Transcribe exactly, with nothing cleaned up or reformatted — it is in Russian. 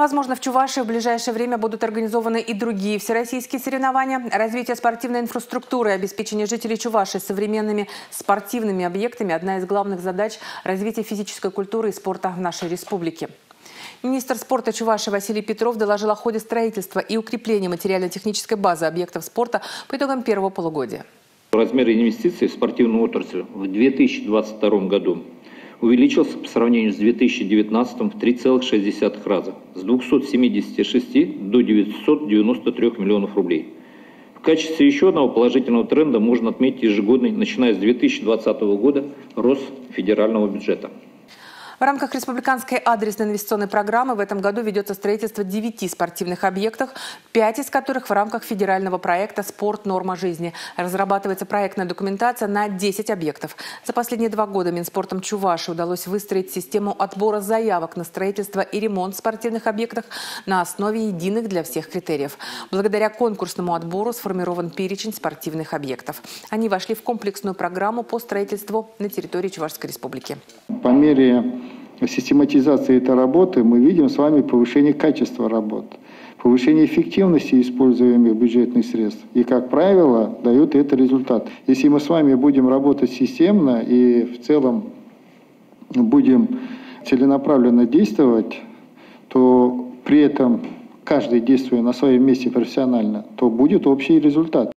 Возможно, в Чувашии в ближайшее время будут организованы и другие всероссийские соревнования. Развитие спортивной инфраструктуры и обеспечение жителей Чувашии современными спортивными объектами – одна из главных задач развития физической культуры и спорта в нашей республике. Министр спорта Чувашии Василий Петров доложил о ходе строительства и укрепления материально-технической базы объектов спорта по итогам первого полугодия. Размер инвестиций в спортивную отрасль в две тысячи двадцать втором году увеличился по сравнению с две тысячи девятнадцатым в три целых шесть десятых раза, с двухсот семидесяти шести до девятисот девяноста трёх миллионов рублей. В качестве еще одного положительного тренда можно отметить ежегодный, начиная с две тысячи двадцатого года, рост федерального бюджета. В рамках республиканской адресной инвестиционной программы в этом году ведется строительство девяти спортивных объектов, пять из которых в рамках федерального проекта «Спорт. Норма жизни». Разрабатывается проектная документация на десять объектов. За последние два года Минспортом Чувашии удалось выстроить систему отбора заявок на строительство и ремонт в спортивных объектах на основе единых для всех критериев. Благодаря конкурсному отбору сформирован перечень спортивных объектов. Они вошли в комплексную программу по строительству на территории Чувашской республики. По мере систематизации этой работы мы видим с вами повышение качества работ, повышение эффективности используемых бюджетных средств. И, как правило, дает это результат. Если мы с вами будем работать системно и в целом будем целенаправленно действовать, то при этом каждый, действуя на своем месте профессионально, то будет общий результат.